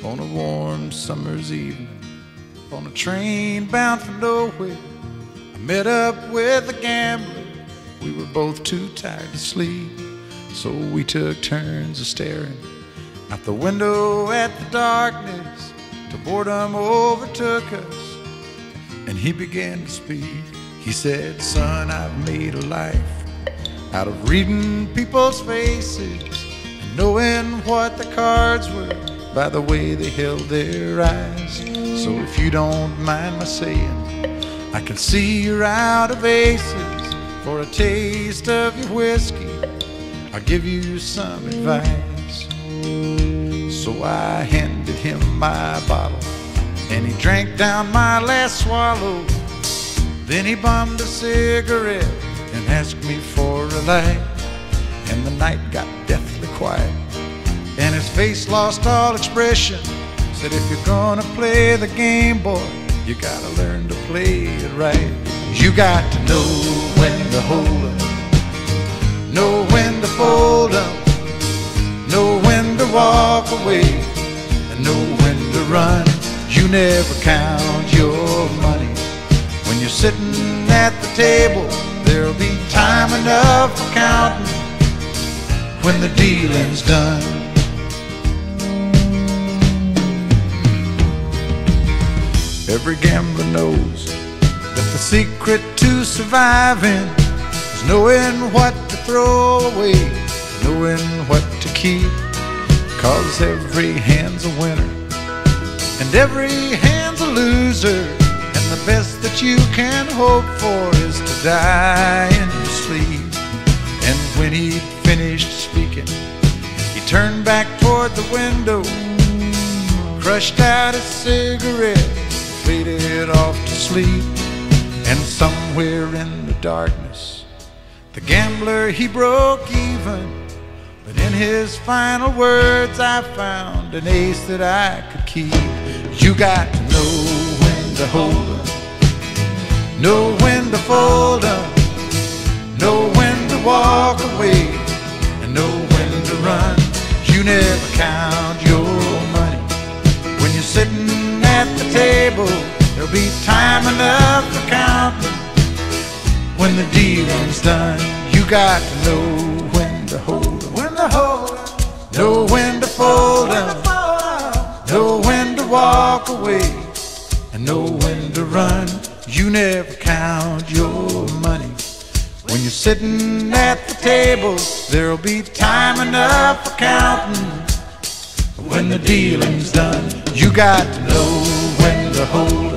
on a warm summer's evening, on a train bound for nowhere. I met up with a gambler. We were both too tired to sleep, so we took turns of staring out the window at the darkness till boredom overtook us, and he began to speak. He said, "Son, I've made a life out of reading people's faces and knowing what the cards were by the way they held their eyes. So if you don't mind my saying, I can see you're out of aces. For a taste of your whiskey, I'll give you some advice." So I handed him my bottle, and he drank down my last swallow. Then he bummed a cigarette and asked me for a light. And the night got deathly quiet, and his face lost all expression. Said, "If you're gonna play the game, boy, you gotta learn to play it right. You got to know when to hold up, know when to fold up, know when to walk away, and know when to run. You never count your money when you're sitting at the table. There'll be time enough for counting when the dealing's done." Every gambler knows that the secret to surviving is knowing what to throw away, knowing what to keep. 'Cause every hand's a winner and every hand's a loser, and the best that you can hope for is to die in your sleep. And when he'd finished speaking, he turned back toward the window, crushed out a cigarette, faded off to sleep. And somewhere in the darkness, the gambler, he broke even. But in his final words, I found an ace that I could keep. You got to know when to hold up, know when to fold up, know when to walk away, and know when to run. You never count your money when you're sitting at the table. There'll be time enough for counting when the dealing's done. You got to know when to hold up, know when to fold up, know when to walk away, and know when to run. You never count your money when you're sitting at the table. There'll be time enough for counting when the dealing's done. You got to know when to hold up,